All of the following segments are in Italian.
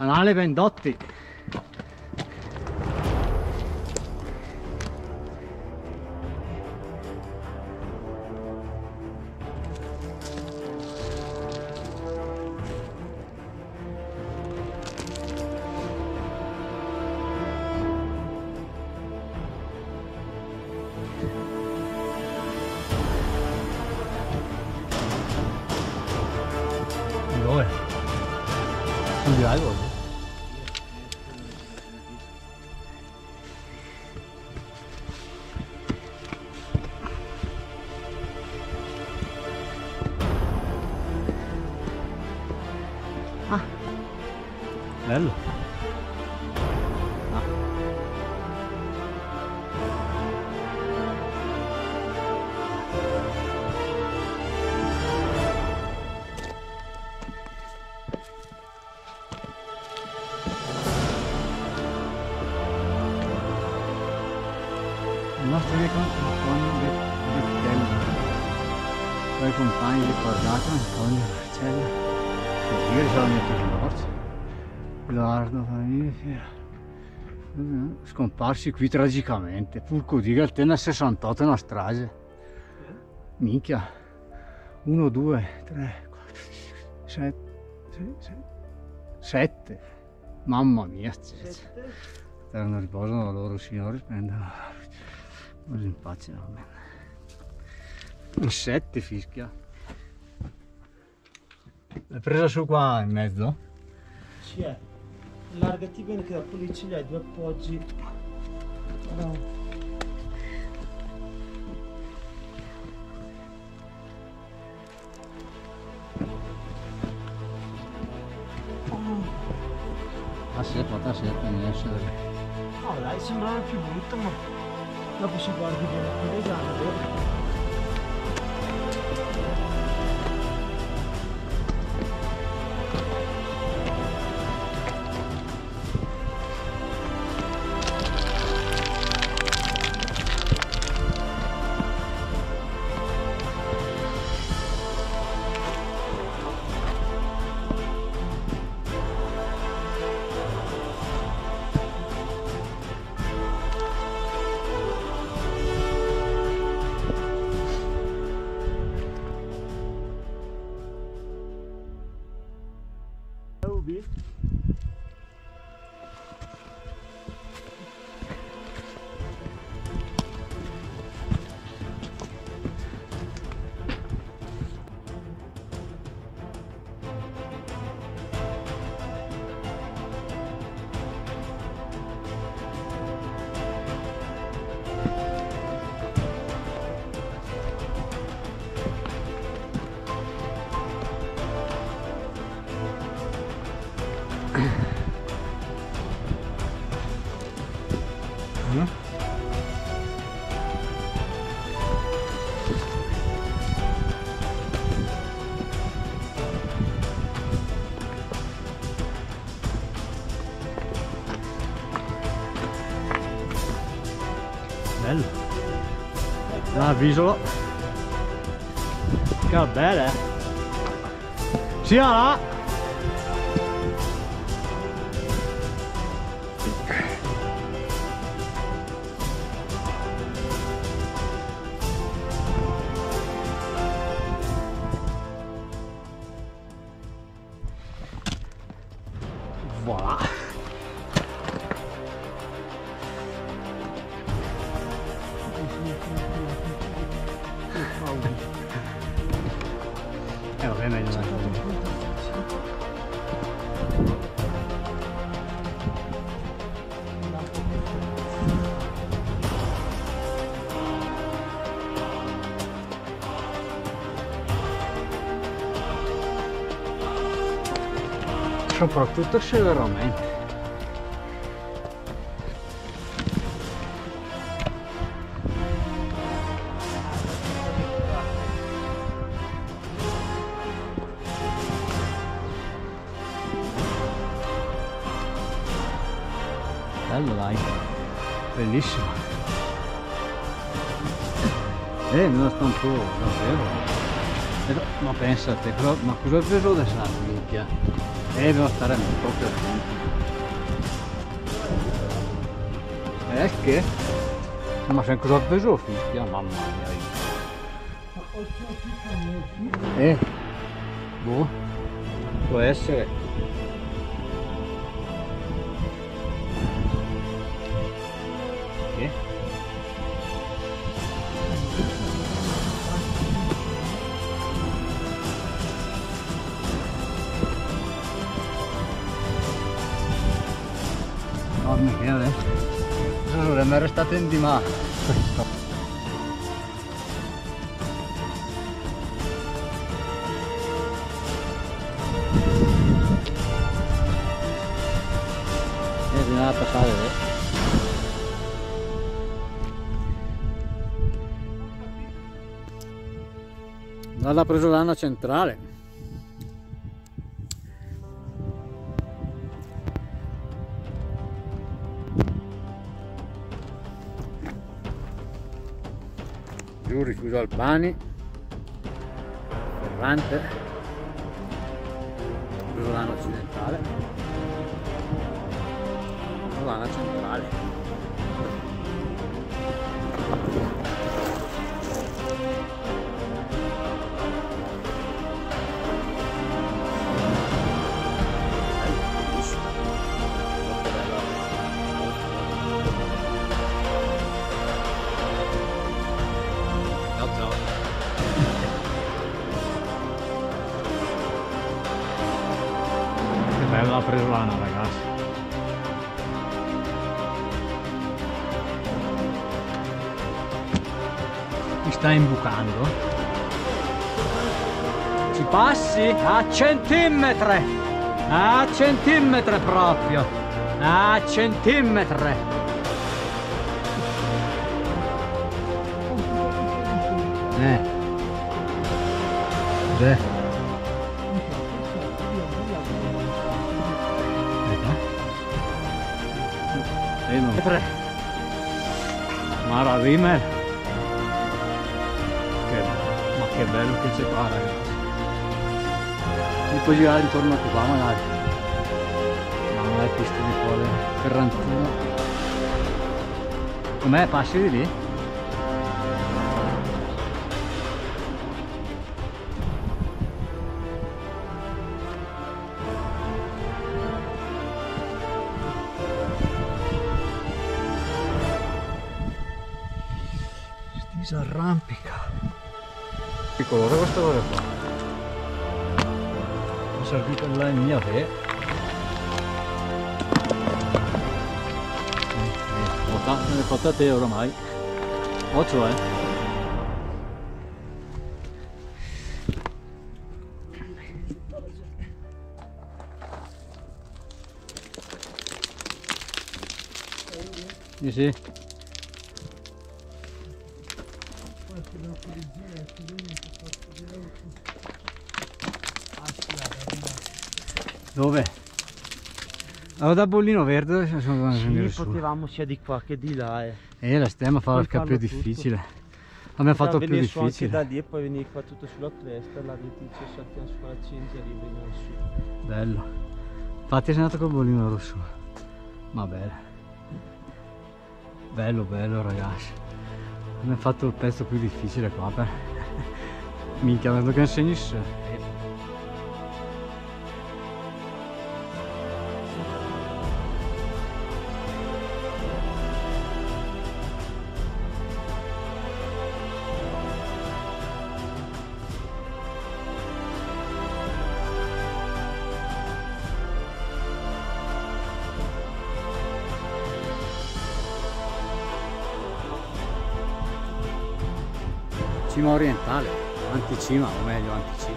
Canale Vendotti. Dove? Non di là. Ah, bello. Ah. I nostri i compagni ricordati Antonio Marcello, io sono morto, Edoardo Famiglia, scomparsi qui tragicamente, Fulco Diga al Tena 68 una strage, minchia, 1, 2, 3, 4, 7, mamma mia, eterno riposo la loro signore, spendano, così in pace, va bene. Un 7 fischia. L'hai presa su qua in mezzo? Sì, è. Allargati bene che dopo lì ce li hai due appoggi. No. Ah sì, porta sempre in essere. No dai, sembrava più brutto, ma dopo si guardi bene con le gambe. Bello. Ah, l'isola. Che bella, eh. Sia là. Voilà. Vabbè, meglio soprattutto severamente. Bello dai, bellissimo. Non sta un po' davvero. Ma pensa a te, ma cosa hai preso da sangue, minchia? Devono stare proprio attenti. Che? Ma sei cosa preso fischia? Mamma mia. Boh. Può essere. Che? No, Michele. Non mi è restato in di mano. Bisogna passare lì. L'ha preso l'anno centrale. Giù rifuso Albani, Ferrante, Rosolano occidentale, Rosolano centrale. Bella la presolana, ragazzi. Mi sta imbucando. Ci passi? A centimetri! A centimetri proprio! A centimetri! Beh. Mara Rimmer, ma che bello che c'è qua, ragazzi. Mi puoi girare intorno a qua magari, ma non è pista di fuori Ferrantino. Com'è? Passi di lì? Si arrampica. Che colore questa cosa qua? Ho servito la mia te. 80 euro ormai. 8 Sì. Dove? Allora da bollino verde sì, potevamo sia di qua che di là. La stemma fa il più difficile. Abbiamo fatto più difficile. Da lì e poi venire qua tutto sulla cresta, la dice saltiamo sulla cinghia e veniamo su. Bello. Infatti sei andato col bollino rosso. Ma bello. Bello bello ragazzi. Abbiamo fatto il pezzo più difficile qua per... Minchia, vedo che insegni surf. Cima orientale, anticima, o meglio anticima.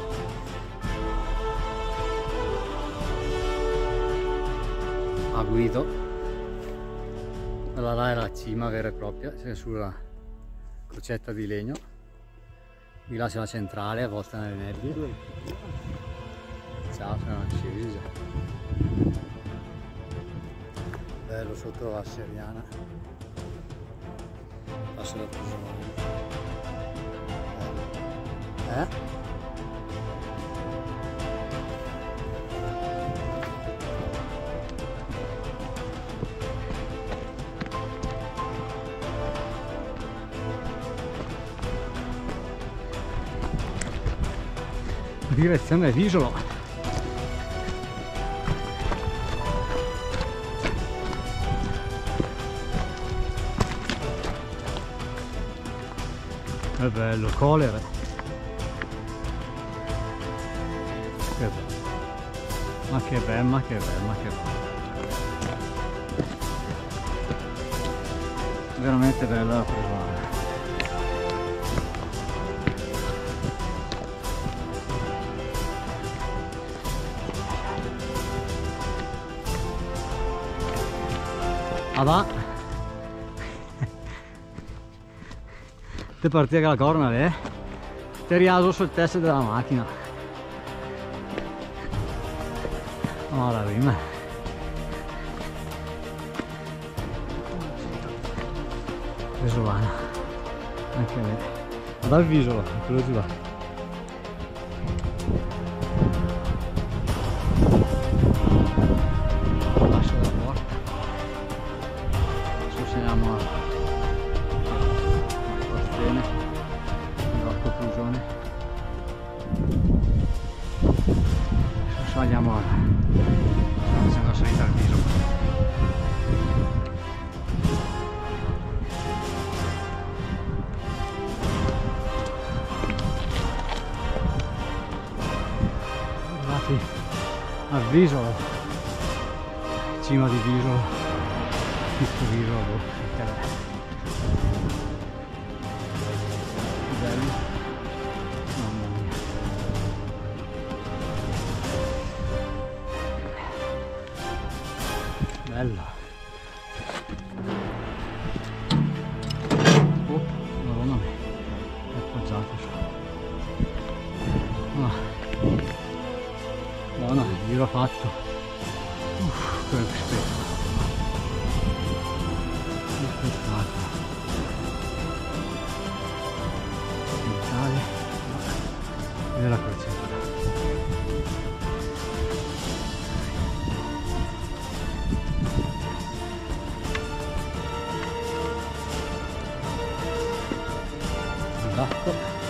A Guido, quella là è la cima vera e propria, c'è sulla crocetta di legno, di là c'è la centrale avvolta nelle nebbie. Ciao, sono una Sirisa. Bello sotto la Seriana, passo da Pusone. direzione Visolo. È bello, Colere. Che bello. Ma che bello, ma che bello, ma che bello. Veramente bella la presa. Ah va. Te partì con la corna, ti riaso sul test della macchina. Oh, la prima. Vesolana. Anche me. Dal Visolo, quello di là. Lascio la porta. Adesso siamo a Cortene, Rocco Fusione. Adesso saliamo a... siamo a salita al Visolo. Arrivati al Visolo, cima di Visolo, questo Visolo, che bello, mamma mia. Bello. Oh, madonna mia, è appoggiato su. Buona, il giro fatto. Che spettacolo. Che spettacolo. Italia. E la crocetta. Esatto.